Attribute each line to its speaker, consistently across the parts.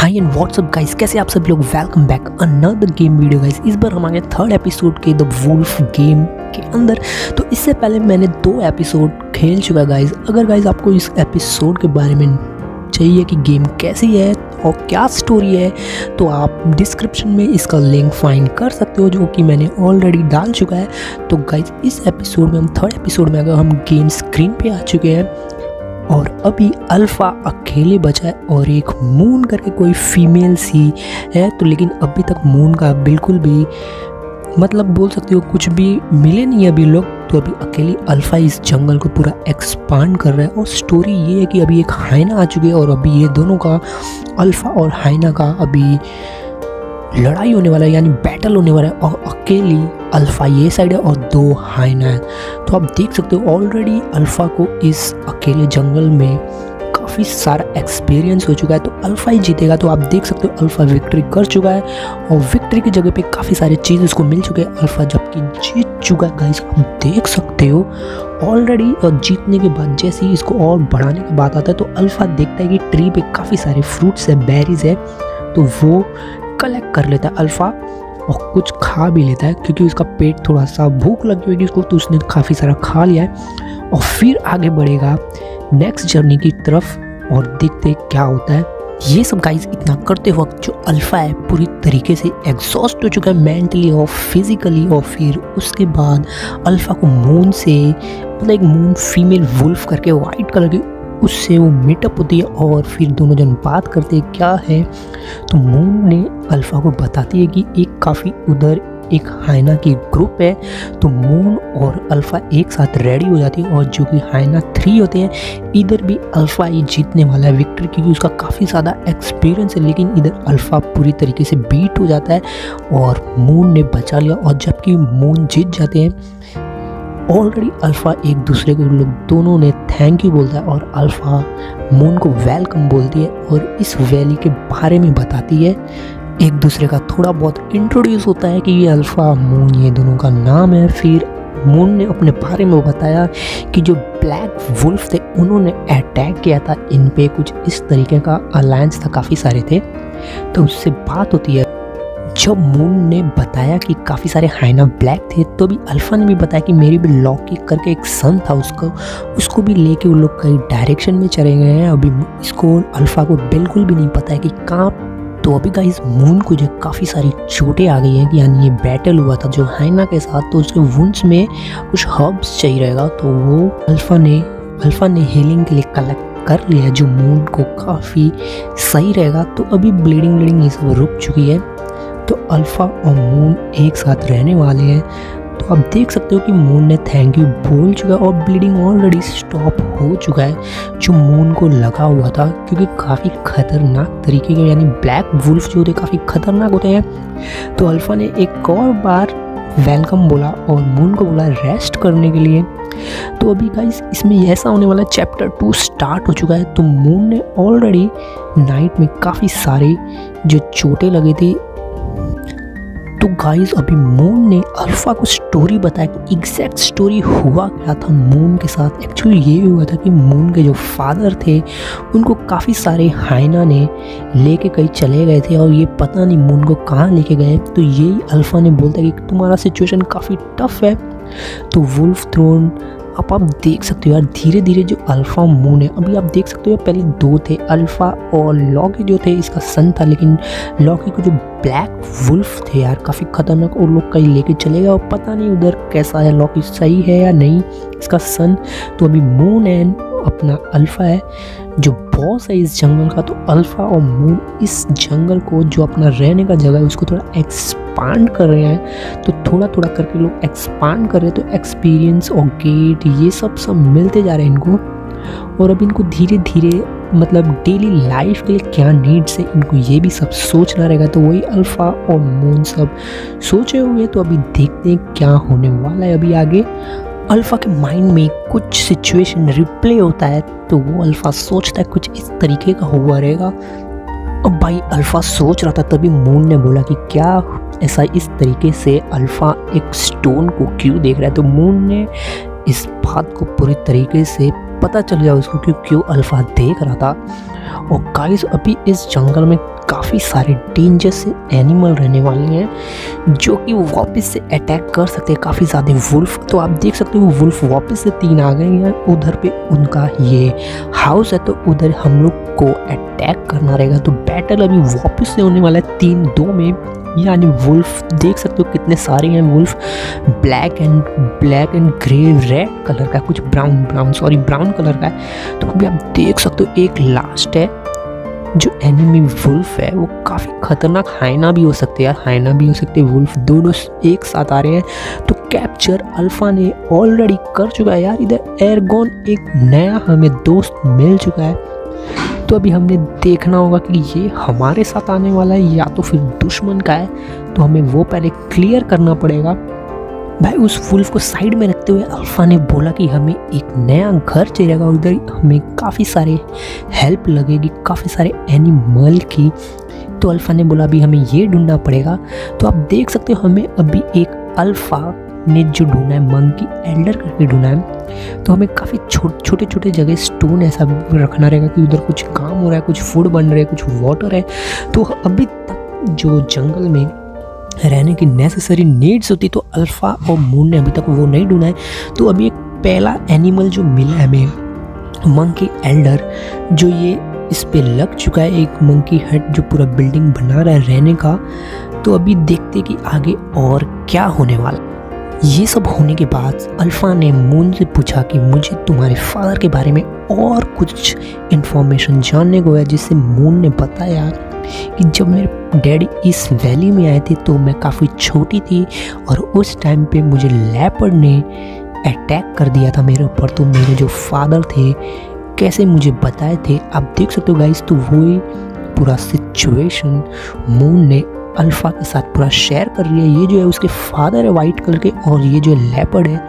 Speaker 1: High and WhatsApp guys, कैसे आप सब लोग। Welcome back another game video guys. इस बार हम आ गए थर्ड एपिसोड के द वुल्फ गेम के अंदर। तो इससे पहले मैंने 2 एपिसोड खेल चुका गाइस। अगर गाइस आपको इस एपिसोड के बारे में चाहिए कि गेम कैसी है और क्या स्टोरी है, तो आप डिस्क्रिप्शन में इसका लिंक फाइंड कर सकते हो, जो कि मैंने ऑलरेडी डाल चुका है। तो गाइस इस एपिसोड में, हम थर्ड एपिसोड में अगर हम गेम स्क्रीन पे आ चुके हैं और अभी अल्फ़ा अकेले बचा है और एक मून करके कोई फीमेल सी है। तो लेकिन अभी तक मून का बिल्कुल भी मतलब बोल सकते हो कुछ भी मिले नहीं है अभी लोग। तो अभी अकेली अल्फ़ा इस जंगल को पूरा एक्सपांड कर रहा है। और स्टोरी ये है कि अभी एक हाइना आ चुकी है और अभी ये दोनों का, अल्फ़ा और हाइना का अभी लड़ाई होने वाला है, यानी बैटल होने वाला है। और अकेली अल्फ़ा ये साइड है और 2 हाइना है। तो आप देख सकते हो ऑलरेडी अल्फ़ा को इस अकेले जंगल में काफ़ी सारा एक्सपीरियंस हो चुका है। तो अल्फ़ा ही जीतेगा। तो आप देख सकते हो अल्फ़ा विक्ट्री कर चुका है और विक्ट्री की जगह पे काफ़ी सारे चीज़ उसको मिल चुके हैं। अल्फ़ा जबकि जीत चुका है गाइस, आप देख सकते हो ऑलरेडी। और जीतने के बाद जैसे ही इसको और बढ़ाने की बात आता है तो अल्फ़ा देखता है कि ट्री पे काफ़ी सारे फ्रूट्स है, बेरीज है, तो वो कलेक्ट कर लेता है अल्फ़ा और कुछ खा भी लेता है, क्योंकि उसका पेट थोड़ा सा भूख लगी होगी उसको, तो उसने काफ़ी सारा खा लिया है। और फिर आगे बढ़ेगा नेक्स्ट जर्नी की तरफ और देखते क्या होता है। ये सब गाइस इतना करते वक्त जो अल्फ़ा है पूरी तरीके से एग्जॉस्ट हो चुका है, मेंटली और फिजिकली। और फिर उसके बाद अल्फ़ा को मून से, मतलब एक मून फीमेल वुल्फ करके वाइट कलर की, उससे वो मीटअप होती है और फिर दोनों जन बात करते हैं क्या है। तो मून ने अल्फ़ा को बताती है कि एक काफ़ी उधर एक हाइना की ग्रुप है। तो मून और अल्फ़ा एक साथ रेडी हो जाती है और जो कि हाइना 3 होते हैं। इधर भी अल्फ़ा ही जीतने वाला है विक्ट्री, क्योंकि उसका काफ़ी ज़्यादा एक्सपीरियंस है। लेकिन इधर अल्फ़ा पूरी तरीके से बीट हो जाता है और मून ने बचा लिया। और जबकि मून जीत जाते हैं, ऑलरेडी अल्फ़ा एक दूसरे को, लोग दोनों ने थैंक यू बोलता है और अल्फ़ा मून को वेलकम बोलती है और इस वैली के बारे में बताती है। एक दूसरे का थोड़ा बहुत इंट्रोड्यूस होता है कि ये अल्फ़ा मून ये दोनों का नाम है। फिर मून ने अपने बारे में बताया कि जो ब्लैक वुल्फ थे उन्होंने अटैक किया था इन पे, कुछ इस तरीके का अलायंस था, काफ़ी सारे थे। तो उससे बात होती है। जब मून ने बताया कि काफ़ी सारे हाइना ब्लैक थे, तो भी अल्फ़ा ने भी बताया कि मेरी भी लॉकी करके एक सन था, उसको भी लेके वो लोग कई डायरेक्शन में चले गए हैं। अभी इसको अल्फ़ा को बिल्कुल भी नहीं पता है कि कहाँ। तो अभी गाइस मून को जो काफ़ी सारी चोटें आ गई हैं, यानी ये बैटल हुआ था जो हाइना के साथ, तो उसके वुंड्स में कुछ हर्ब्स चाहिए रहेगा। तो वो अल्फ़ा ने हीलिंग के लिए कलेक्ट कर लिया, जो मून को काफ़ी सही रहेगा। तो अभी ब्लीडिंग ये सब रुक चुकी है। तो अल्फ़ा और मून एक साथ रहने वाले हैं। तो आप देख सकते हो कि मून ने थैंक यू बोल चुका है और ब्लीडिंग ऑलरेडी स्टॉप हो चुका है, जो मून को लगा हुआ था, क्योंकि काफ़ी खतरनाक तरीके के, यानी ब्लैक वुल्फ जो होते काफ़ी खतरनाक होते हैं। तो अल्फ़ा ने एक और बार वेलकम बोला और मून को बोला रेस्ट करने के लिए। तो अभी गाइस इसमें ऐसा होने वाला, चैप्टर 2 स्टार्ट हो चुका है। तो मून ने ऑलरेडी नाइट में काफ़ी सारे जो चोटें लगी थी। तो गाइस अभी मून ने अल्फ़ा को स्टोरी बताया कि एग्जैक्ट स्टोरी हुआ क्या था मून के साथ। एक्चुअली ये हुआ था कि मून के जो फादर थे उनको काफ़ी सारे हाइना ने लेके कहीं चले गए थे और ये पता नहीं मून को कहाँ लेके गए। तो यही अल्फ़ा ने बोलता है कि तुम्हारा सिचुएशन काफ़ी टफ है। तो वुल्फ थ्रोन आप देख सकते हो यार, धीरे धीरे जो अल्फ़ा मून है, अभी आप देख सकते हो पहले 2 थे, अल्फ़ा और लॉकी जो थे इसका सन था। लेकिन लॉकी को जो ब्लैक वुल्फ थे यार काफ़ी खतरनाक, और लोग कहीं लेके चले गए और पता नहीं उधर कैसा है, लॉकी सही है या नहीं इसका सन। तो अभी मून एंड अपना अल्फ़ा है जो बॉस है इस जंगल का। तो अल्फ़ा और मून इस जंगल को, जो अपना रहने का जगह है, उसको थोड़ा एक्सपांड कर रहे हैं। तो थोड़ा थोड़ा करके लोग एक्सपांड कर रहे हैं। तो एक्सपीरियंस और गेट ये सब मिलते जा रहे हैं इनको। और अब इनको धीरे धीरे, मतलब डेली लाइफ के लिए क्या नीड्स है, इनको ये भी सब सोचना रहेगा। तो वही अल्फ़ा और मून सब सोचे हुए। तो अभी देखते हैं क्या होने वाला है अभी आगे। अल्फ़ा के माइंड में कुछ सिचुएशन रिप्ले होता है, तो वो अल्फ़ा सोचता है कुछ इस तरीके का हुआ रहेगा। अब भाई अल्फ़ा सोच रहा था, तभी मून ने बोला कि क्या ऐसा इस तरीके से अल्फ़ा एक स्टोन को क्यों देख रहा है। तो मून ने इस बात को पूरी तरीके से पता चल गया उसको कि क्यों अल्फा देख रहा था। और गाइस अभी इस जंगल में काफ़ी सारे डेंजरस एनिमल रहने वाले हैं जो कि वापस से अटैक कर सकते हैं, काफ़ी ज़्यादा वुल्फ। तो आप देख सकते हो वुल्फ वापस से 3 आ गए हैं। उधर पे उनका ये हाउस है तो उधर हम लोग को अटैक करना रहेगा। तो बैटल अभी वापस से होने वाला है 3-2 में। यानी वुल्फ देख सकते हो कितने सारे हैं wolf, black and grey red colour का, कुछ ब्राउन कलर का है। तो अभी आप देख सकते हो एक लास्ट है जो एनिमी वुल्फ है, वो काफ़ी खतरनाक हाइना भी हो सकते हैं यार, हाइना भी हो सकते हैं, वुल्फ दोनों एक साथ आ रहे हैं। तो कैप्चर अल्फा ने ऑलरेडी कर चुका है यार। इधर एयरगॉन एक नया हमें दोस्त मिल चुका है। तो अभी हमने देखना होगा कि ये हमारे साथ आने वाला है या तो फिर दुश्मन का है। तो हमें वो पहले क्लियर करना पड़ेगा। भाई उस वुल्फ को साइड में रखते हुए अल्फा ने बोला कि हमें एक नया घर चाहिएगा, उधर हमें काफ़ी सारे हेल्प लगेगी, काफ़ी सारे एनिमल की। तो अल्फा ने बोला अभी हमें ये ढूंढना पड़ेगा। तो आप देख सकते हो हमें अभी एक अल्फा ने जो ढूंढा है मंकी एल्डर करके ढूंढा है। तो हमें काफ़ी छोटे जगह स्टोन ऐसा रखना रहेगा कि उधर कुछ काम हो रहा है, कुछ फूड बन रहा है, कुछ वाटर है। तो अभी तक जो जंगल में रहने की नेसेसरी नीड्स होती तो अल्फा और मून ने अभी तक वो नहीं ढूंढा है। तो अभी एक पहला एनिमल जो मिला है हमें मंकी एल्डर, जो ये इस पे लग चुका है, एक मंकी हट जो पूरा बिल्डिंग बना रहा है रहने का। तो अभी देखते कि आगे और क्या होने वाला। ये सब होने के बाद अल्फा ने मून से पूछा कि मुझे तुम्हारे फादर के बारे में और कुछ इन्फॉर्मेशन जानने को है, जिससे मून ने बताया कि जब मेरे डैडी इस वैली में आए थे तो मैं काफ़ी छोटी थी और उस टाइम पे मुझे लेपर्ड ने अटैक कर दिया था मेरे ऊपर। तो मेरे जो फादर थे कैसे मुझे बताए थे, आप देख सकते हो गाइस। तो वही पूरा सिचुएशन मून ने अल्फा के साथ पूरा शेयर कर रही है। ये जो है उसके फादर है वाइट कलर के, और ये जो लेपर्ड है,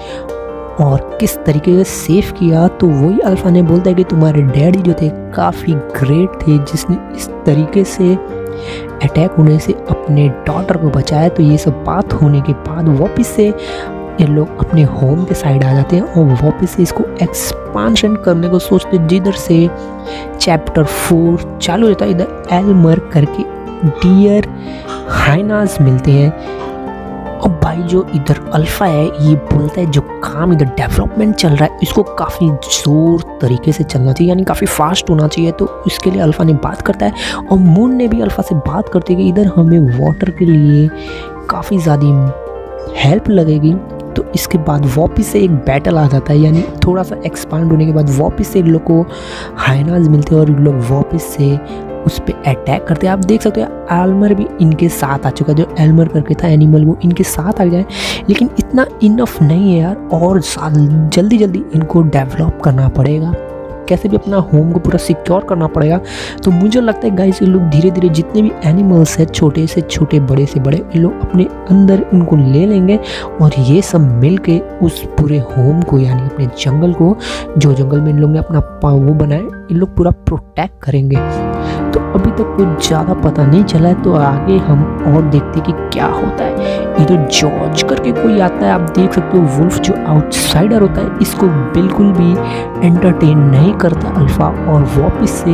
Speaker 1: और किस तरीके से सेव किया। तो वही अल्फा ने बोलता है कि तुम्हारे डैडी जो थे काफ़ी ग्रेट थे, जिसने इस तरीके से अटैक होने से अपने डॉटर को बचाया। तो ये सब बात होने के बाद वापस से ये लोग अपने होम के साइड आ जाते हैं और वापस से इसको एक्सपांशन करने को सोचते, जिधर से चैप्टर 4 चालू होता है। इधर एल्मर करके डियर हाइनास मिलते हैं। और भाई जो इधर अल्फा है ये बोलता है जो काम इधर डेवलपमेंट चल रहा है इसको काफ़ी जोर तरीके से चलना चाहिए, यानी काफ़ी फास्ट होना चाहिए। तो इसके लिए अल्फा ने बात करता है और मून ने भी अल्फा से बात करती है कि इधर हमें वाटर के लिए काफ़ी ज़्यादा हेल्प लगेगी। तो इसके बाद वापस से एक बैटल आ जाता है, यानी थोड़ा सा एक्सपांड होने के बाद वापस से इन लोग को हाइनास मिलते हैं और इन लोग वापस से उस पर अटैक करते हैं। आप देख सकते हो एल्मर भी इनके साथ आ चुका है, जो एल्मर करके था एनिमल वो इनके साथ आ जाए। लेकिन इतना इनफ नहीं है यार, और जल्दी इनको डेवलप करना पड़ेगा, कैसे भी अपना होम को पूरा सिक्योर करना पड़ेगा। तो मुझे लगता है गाइस ये लोग धीरे धीरे जितने भी एनिमल्स हैं, छोटे से छोटे बड़े से बड़े, ये लोग अपने अंदर इनको ले लेंगे और ये सब मिल के उस पूरे होम को, यानी अपने जंगल को, जो जंगल में इन लोग ने अपना वो बनाया, इन लोग पूरा प्रोटेक्ट करेंगे। तो अभी तक कुछ ज़्यादा पता नहीं चला है, तो आगे हम और देखते कि क्या होता है। इधर जॉर्ज करके कोई आता है, आप देख सकते हो वुल्फ जो आउटसाइडर होता है इसको बिल्कुल भी एंटरटेन नहीं करता अल्फा, और वापस से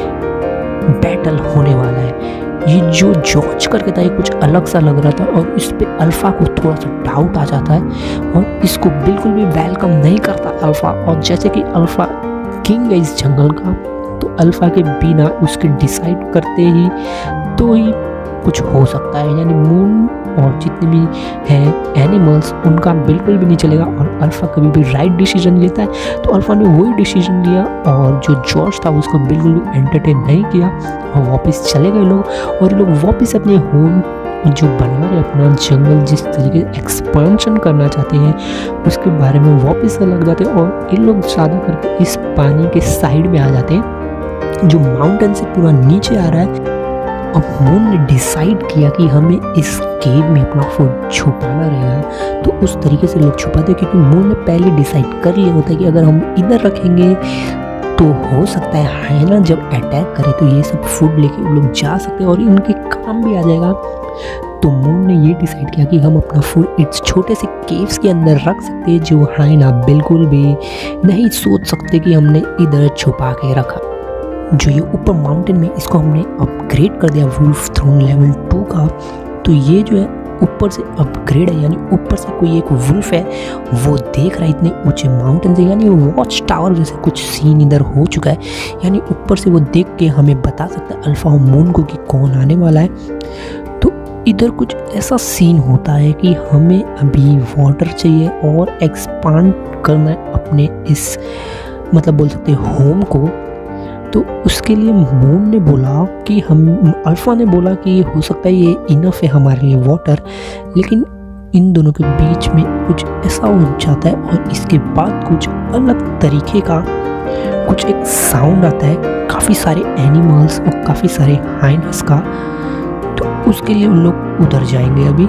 Speaker 1: बैटल होने वाला है। ये जो जॉर्ज करके था ये कुछ अलग सा लग रहा था और इस पे अल्फा को थोड़ा सा डाउट आ जाता है और इसको बिल्कुल भी वेलकम नहीं करता अल्फा। और जैसे कि अल्फा किंग है इस जंगल का, तो अल्फा के बिना उसके डिसाइड करते ही तो ही कुछ हो सकता है, यानी मून और जितने भी हैं एनिमल्स उनका बिल्कुल भी नहीं चलेगा। और अल्फा कभी भी राइट डिसीजन लेता है, तो अल्फा ने वही डिसीजन लिया और जो जॉर्ज था उसको बिल्कुल भी एंटरटेन नहीं किया और वापस चले गए लोग। और ये लोग वापस अपने होम जो बना रहे अपना जंगल, जिस तरीके से एक्सपेंशन करना चाहते हैं उसके बारे में वापस से लग जाते हैं। और इन लोग ज़्यादा करके इस पानी के साइड में आ जाते हैं जो माउंटेन से पूरा नीचे आ रहा है। अब मून ने डिसाइड किया कि हमें इस केव में अपना फूड छुपाना रहेगा, तो उस तरीके से लोग छुपाते, क्योंकि मून ने पहले डिसाइड कर लिया होता है कि अगर हम इधर रखेंगे तो हो सकता है ना जब अटैक करे तो ये सब फूड लेके वो लोग जा सकते हैं और इनके काम भी आ जाएगा। तो मून ने ये डिसाइड किया कि हम अपना फूड इस छोटे से केव्स के अंदर रख सकते हैं, जो हाइना बिल्कुल भी नहीं सोच सकते कि हमने इधर छुपा के रखा। जो ये ऊपर माउंटेन में, इसको हमने अपग्रेड कर दिया वुल्फ थ्रोन लेवल 2 का। तो ये जो है ऊपर से अपग्रेड है, यानी ऊपर से कोई एक वुल्फ है वो देख रहा है इतने ऊंचे माउंटेन से, यानी वॉच टावर जैसे कुछ सीन इधर हो चुका है। यानी ऊपर से वो देख के हमें बता सकता है अल्फा और मून को कि कौन आने वाला है। तो इधर कुछ ऐसा सीन होता है कि हमें अभी वाटर चाहिए और एक्सपांड करना है अपने इस, मतलब बोल सकते हैं होम को। तो उसके लिए मून ने बोला कि अल्फा ने बोला कि हो सकता है ये इनफ है हमारे लिए वाटर, लेकिन इन दोनों के बीच में कुछ ऐसा हो जाता है और इसके बाद कुछ अलग तरीके का कुछ एक साउंड आता है, काफ़ी सारे एनिमल्स और काफ़ी सारे हाइनस का। तो उसके लिए उन लोग उधर जाएंगे अभी।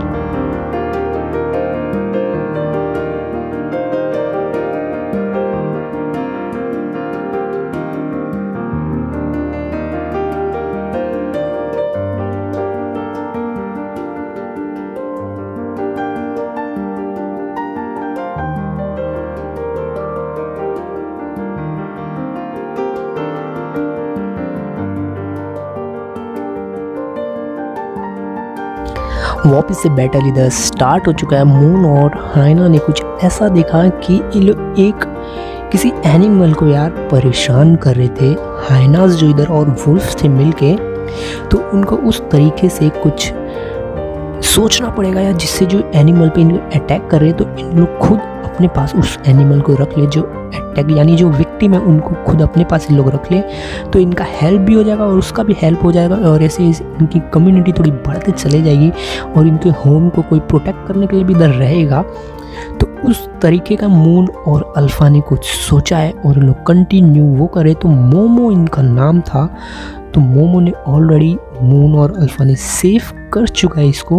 Speaker 1: वापस से बैटल इधर स्टार्ट हो चुका है। मून और हाइना ने कुछ ऐसा देखा कि ये लोग एक किसी एनिमल को यार परेशान कर रहे थे, हाइनास जो इधर और वुल्फ थे मिलके। तो उनको उस तरीके से कुछ सोचना पड़ेगा यार, जिससे जो एनिमल पे इनको अटैक कर रहे हैं तो इन लोग खुद अपने पास उस एनिमल को रख ले, जो अटैक यानी जो विक्टिम है उनको खुद अपने पास इन लोग रख ले, तो इनका हेल्प भी हो जाएगा और उसका भी हेल्प हो जाएगा। और ऐसे इनकी कम्युनिटी थोड़ी बढ़ते चले जाएगी और इनके होम को कोई प्रोटेक्ट करने के लिए भी इधर रहेगा। तो उस तरीके का मून और अल्फा ने कुछ सोचा है और लोग कंटिन्यू वो करे। तो मोमो इनका नाम था। तो मोमो ने ऑलरेडी मून और अल्फा ने सेव कर चुका है इसको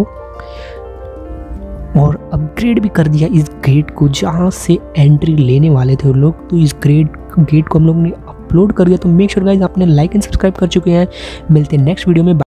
Speaker 1: और अपग्रेड भी कर दिया इस गेट को, जहाँ से एंट्री लेने वाले थे वो लोग। तो इस गेट को हम लोग ने अपलोड कर दिया। तो मेक श्योर गाइस आपने लाइक एंड सब्सक्राइब कर चुके हैं। मिलते हैं नेक्स्ट वीडियो में।